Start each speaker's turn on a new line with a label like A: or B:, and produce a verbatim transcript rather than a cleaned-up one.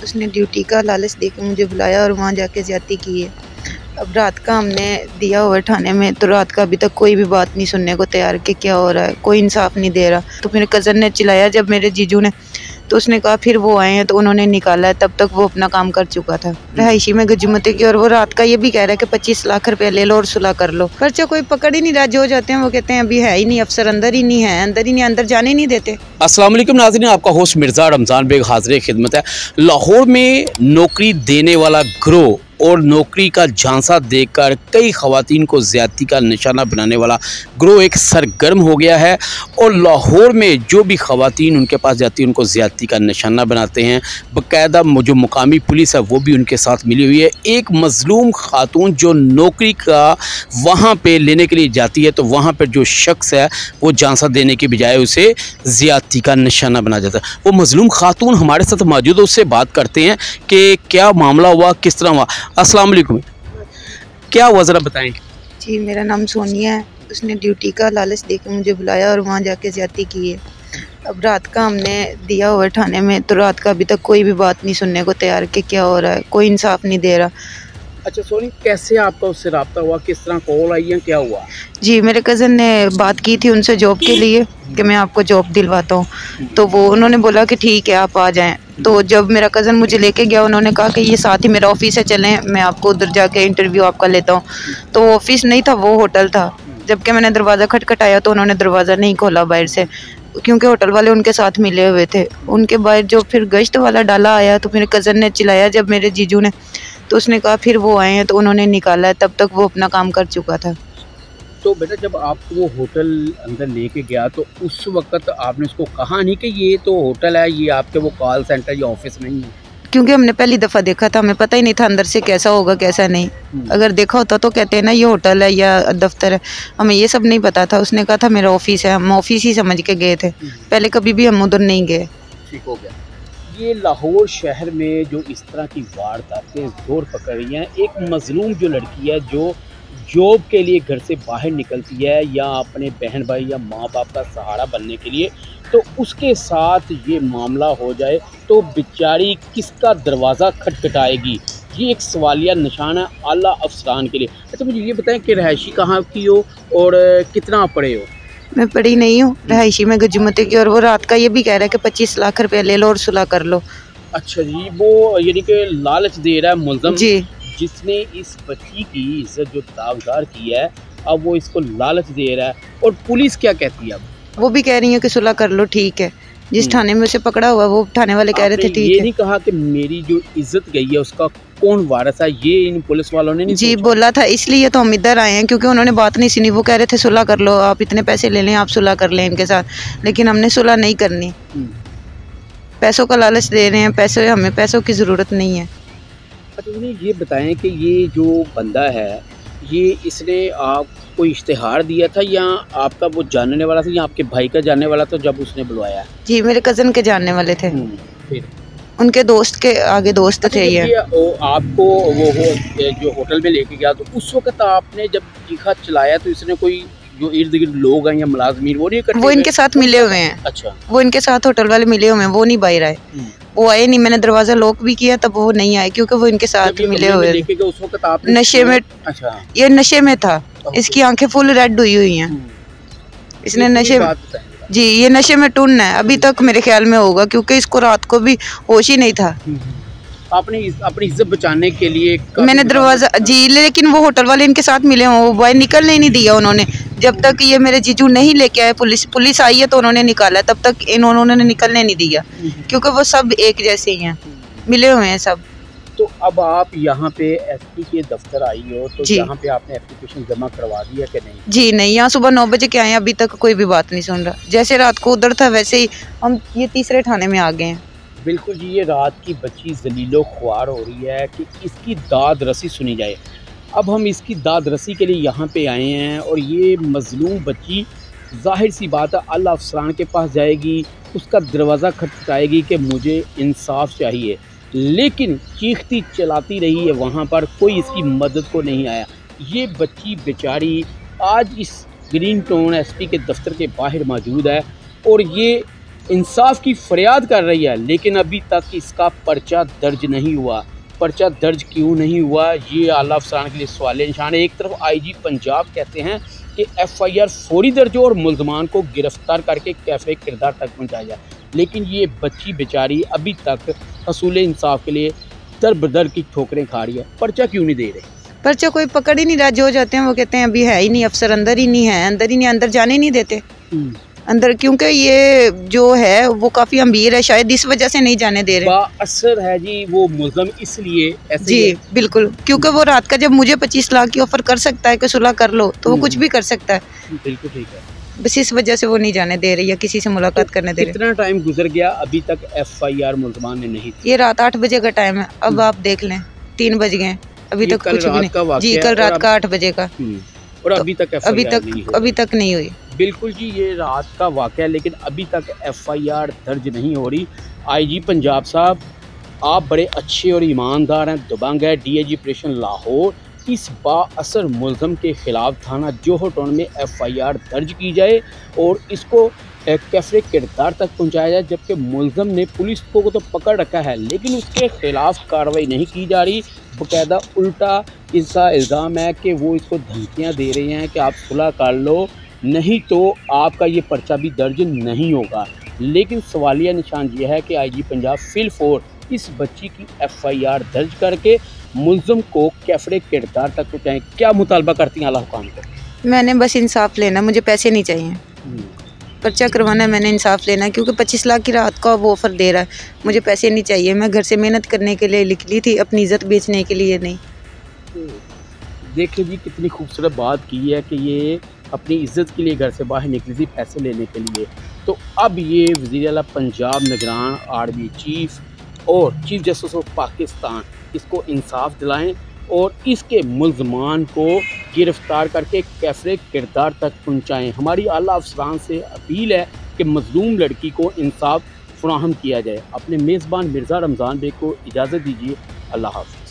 A: उसने ड्यूटी का लालच देके मुझे बुलाया और वहाँ जाके ज्यादती की है। अब रात का हमने दिया हुआ थाने में, तो रात का अभी तक कोई भी बात नहीं सुनने को तैयार कि क्या हो रहा है, कोई इंसाफ नहीं दे रहा। तो मेरे कज़न ने चिल्लाया जब मेरे जीजू ने, तो उसने कहा फिर वो आए हैं तो उन्होंने निकाला है, तब तक वो अपना काम कर चुका था। रहायशी में गजमती की, और वो रात का ये भी कह रहा है कि पच्चीस लाख रुपए ले लो और सुलह कर लो। पर्चा कोई पकड़ ही नहीं रहा, जो जाते हैं वो कहते हैं अभी है ही नहीं, अफसर अंदर ही नहीं है, अंदर ही नहीं, अंदर जाने ही नहीं देते।
B: अस्सलाम वालेकुम नाज़रीन, आपका होस्ट मिर्ज़ा रमज़ान बेग हाज़िर खिदमत है। लाहौर में नौकरी देने वाला गिरोह और नौकरी का झांसा देकर कई ख़वातीन को ज़्यादती का निशाना बनाने वाला गिरोह एक सरगर्म हो गया है और लाहौर में जो भी ख़वातीन उनके पास जाती है उनको ज़्यादती का निशाना बनाते हैं। बाकायदा जो मुकामी पुलिस है वो भी उनके साथ मिली हुई है। एक मज़लूम खातून जो नौकरी का वहाँ पे लेने के लिए जाती है, तो वहाँ पर जो शख्स है वो झांसा देने के बजाय उसे ज़्यादती का निशाना बना जाता है। वो मज़लूम खातून हमारे साथ मौजूद है, उससे बात करते हैं कि क्या मामला हुआ, किस तरह हुआ। अस्सलाम वालेकुम, क्या हुआ ज़रा बताएं।
A: जी, मेरा नाम सोनिया है। उसने ड्यूटी का लालच देके मुझे बुलाया और वहाँ जाके ज्यादती की है। अब रात का हमने दिया हुआ थाने में, तो रात का अभी तक कोई भी बात नहीं सुनने को तैयार कि क्या हो रहा है, कोई इंसाफ नहीं दे रहा।
B: अच्छा सोनी, कैसे आपका उससे रब्ता हुआ, किस तरह कॉल आई है, क्या हुआ?
A: जी, मेरे कज़न ने बात की थी उनसे जॉब के लिए कि मैं आपको जॉब दिलवाता हूँ, तो वो उन्होंने बोला कि ठीक है आप आ जाएं। तो जब मेरा कज़न मुझे लेके गया, उन्होंने कहा कि ये साथ ही मेरा ऑफिस है, चलें मैं आपको उधर जाके इंटरव्यू आपका लेता हूँ। तो वो ऑफिस नहीं था, वो होटल था। जबकि मैंने दरवाज़ा खटखटाया तो उन्होंने दरवाज़ा नहीं खोला बाहर से, क्योंकि होटल वाले उनके साथ मिले हुए थे। उनके बाहर जो फिर गश्त वाला डाला आया, तो मेरे कज़न ने चिल्लाया जब मेरे जीजू ने, तो उसने कहा फिर वो आए हैं तो उन्होंने निकाला है, तब तक वो अपना काम कर चुका था।
B: तो बेटा जब आपको वो होटल अंदर लेके गया तो उस वक्त आपने उसको कहा नहीं कि ये तो होटल है, ये आपके वो कॉल सेंटर या ऑफिस नहीं है?
A: क्योंकि हमने पहली दफ़ा देखा था, हमें पता ही नहीं था अंदर से कैसा होगा कैसा नहीं। अगर देखा होता तो कहते हैं ना ये होटल है या दफ्तर है, हमें ये सब नहीं पता था। उसने कहा था मेरा ऑफिस है, हम ऑफिस ही समझ के गए थे, पहले कभी भी हम उधर नहीं गए।
B: ठीक हो गया। ये लाहौर शहर में जो इस तरह की वारदातें जोर पकड़ रही हैं, एक मजलूम जो लड़की है जो जॉब के लिए घर से बाहर निकलती है या अपने बहन भाई या माँ बाप का सहारा बनने के लिए, तो उसके साथ ये मामला हो जाए तो बेचारी किसका दरवाज़ा खटखटाएगी, ये एक सवालिया निशान है आला अफसरान के लिए। अच्छा मुझे ये बताएं कि रहायशी कहाँ की हो और कितना पढ़े हो?
A: मैं पढ़ी नहीं हूँ, रहायशी में गजमती की, और वो रात का ये भी कह रहा है कि पच्चीस लाख रुपए ले लो और सुलह कर लो।
B: अच्छा जी, वो यानी कि लालच दे रहा है मुल्ज़म
A: जी,
B: जिसने इस बच्ची की इज्जत जो दावदार की है, अब वो इसको लालच दे रहा है। और पुलिस क्या कहती है? अब
A: वो भी कह रही है कि सुलह कर लो, ठीक है। जिस थाने में उसे पकड़ा हुआ वो थाने वाले कह रहे थे ठीक है।
B: ये नहीं कहा कि मेरी जो इज्जत गई है उसका कौन वारिस है, ये इन पुलिस वालों ने नहीं
A: जी बोला था, इसलिए तो हम इधर आए हैं, क्योंकि उन्होंने बात नहीं सुनी। वो कह रहे थे सुलह कर लो, आप इतने पैसे ले लें, आप सुलह कर लें इनके साथ, लेकिन हमने सुलह नहीं करनी। पैसों का लालच दे रहे हैं, पैसे, हमें पैसों की ज़रूरत नहीं है।
B: अच्छा मुझे ये बताएं कि ये जो बंदा है, ये इसने आपको इश्तिहार दिया था या आपका वो जानने वाला था या आपके भाई का जानने वाला था जब उसने बुलवाया?
A: जी, मेरे कज़न के जानने वाले थे,
B: फिर
A: उनके दोस्त के आगे दोस्त थे ये।
B: ये आपको वो हो जो होटल में लेके गया, तो उस वक्त आपने जब चीखा चलाया तो इसने कोई जो इर्द गिर्द लोग हैं या मुलाजमीन वो नहीं करते?
A: वो इनके साथ मिले हुए हैं।
B: अच्छा,
A: वो इनके साथ होटल वाले मिले हुए हैं, वो नहीं बाहर आए, वो आए नहीं। मैंने दरवाजा लॉक भी किया तब वो नहीं आए, क्योंकि वो इनके साथ मिले हुए थे।
B: उस वक्त आपने
A: नशे में,
B: अच्छा
A: ये नशे में था, इसकी आंखें फुल रेड हुई हुई हैं। इसने नशे में, जी ये नशे में टून है, अभी तक मेरे ख्याल में होगा, क्योंकि इसको रात को भी होश ही नहीं था।
B: आपने अपनी इज्जत बचाने के लिए
A: मैंने दरवाजा, जी, लेकिन वो होटल वाले इनके साथ मिले हों, वो बाहर निकलने ही नहीं दिया उन्होंने। जब तक ये मेरे जीजू नहीं लेके आए, पुलिस पुलिस आई है तो उन्होंने निकाला, तब तक इन्होंने निकलने नहीं दिया, क्योंकि वो सब एक जैसे ही हैं, मिले हुए हैं सब।
B: तो अब आप यहाँ पे एसपी के दफ्तर आई हो, तो यहाँ पे आपने एप्लीकेशन जमा करवा दी है कि नहीं?
A: जी नहीं, यहाँ सुबह नौ बजे के आए हैं, अभी तक कोई भी बात नहीं सुन रहा। जैसे रात को उधर था वैसे ही हम ये तीसरे थाने में आ गए हैं।
B: बिल्कुल जी, ये रात की बच्ची जलीलो ख्वार हो रही है कि इसकी दाद रसी सुनी जाए। अब हम इसकी दाद रसी के लिए यहाँ पे आए हैं और ये मजलूम बच्ची जाहिर सी बात है अल्लाह अफसरान के पास जाएगी, उसका दरवाज़ा खटखटाएगी कि मुझे इंसाफ चाहिए, लेकिन चीखती चलाती रही है, वहाँ पर कोई इसकी मदद को नहीं आया। ये बच्ची बेचारी आज इस ग्रीन टाउन एसपी के दफ्तर के बाहर मौजूद है और ये इंसाफ की फरियाद कर रही है, लेकिन अभी तक इसका पर्चा दर्ज नहीं हुआ। पर्चा दर्ज क्यों नहीं हुआ, ये आला अफसरान के लिए सवाल निशान है। एक तरफ आईजी पंजाब कहते हैं कि एफआईआर फौरी दर्ज हो और मुल्ज़मान को गिरफ्तार करके कैफे किरदार तक पहुंचाया जाए, लेकिन ये बच्ची बेचारी अभी तक हसूल इंसाफ के लिए दर बदर की ठोकरें खा रही है। पर्चा क्यों नहीं दे रहे?
A: पर्चा कोई पकड़ ही नहीं रहा, जो जाते हैं वो कहते हैं अभी है ही नहीं, अफसर अंदर ही नहीं है, अंदर ही नहीं, अंदर जाने ही नहीं देते अंदर, क्योंकि ये जो है वो काफ़ी अमीर है, शायद इस वजह से नहीं जाने दे रहे।
B: असर है जी वो मुल्ज़म इसलिए ऐसे
A: जी बिल्कुल, क्योंकि वो रात का जब मुझे पच्चीस लाख की ऑफर कर सकता है कि सुलह कर लो, तो वो कुछ भी कर सकता है।
B: बिल्कुल ठीक है,
A: बस इस वजह से वो नहीं जाने दे रही या किसी से मुलाकात तो करने दे रही।
B: कितना टाइम गुजर गया, अभी तक एफआईआर मुल्ज़मान ने नहीं थी।
A: ये रात आठ बजे का टाइम है, अब आप देख लें तीन बज गए, अभी तक कुछ भी नहीं। जी कल रात का आठ बजे का,
B: और अभी तक
A: अभी तक अभी तक नहीं हुई।
B: बिल्कुल जी, ये रात का वाक़या, लेकिन अभी तक एफआईआर दर्ज नहीं हो रही। आईजी पंजाब साहब, आप बड़े अच्छे और ईमानदार हैं, दबंग है। डीआईजी ऑपरेशन लाहौर, इस बाअसर मुल्ज़म के ख़िलाफ़ थाना जोहर टाउन में एफआईआर दर्ज की जाए और इसको कैफरे किरदार तक पहुंचाया जाए, जबकि मुल्ज़म ने पुलिस को तो पकड़ रखा है, लेकिन उसके ख़िलाफ़ कार्रवाई नहीं की जा रही। बाकायदा उल्टा इसका इल्ज़ाम है कि वो इसको धमकियां दे रहे हैं कि आप सुलह कर लो, नहीं तो आपका ये पर्चा भी दर्ज नहीं होगा। लेकिन सवालिया निशान ये है कि आईजी पंजाब फिल फोर इस बच्ची की एफआईआर दर्ज करके मुल्ज़म को कैफरे किरदार तक पहुँचाएँ। क्या मुतालबा करती हैं आला हुकाम को?
A: मैंने बस इंसाफ लेना, मुझे पैसे नहीं चाहिए, पर्चा करवाना है, मैंने इंसाफ लेना है, क्योंकि पच्चीस लाख की रात का वो ऑफ़र दे रहा है, मुझे पैसे नहीं चाहिए। मैं घर से मेहनत करने के लिए निकली थी, अपनी इज़्ज़त बेचने के लिए नहीं।
B: देखिए जी, कितनी खूबसूरत बात की है कि ये अपनी इज़्ज़त के लिए घर से बाहर निकली थी, पैसे लेने के लिए। तो अब ये वज़ीर आला पंजाब, निगरान आर्मी चीफ और चीफ जस्टिस ऑफ पाकिस्तान इसको इंसाफ दिलाएं और इसके मुल्ज़मान को गिरफ़्तार करके कैफरे किरदार तक पहुँचाएँ। हमारी आला अफसरान से अपील है कि मज़लूम लड़की को इंसाफ फराहम किया जाए। अपने मेज़बान मिर्ज़ा रमज़ान बेग को इजाज़त दीजिए। अल्लाह हाफ़िज़।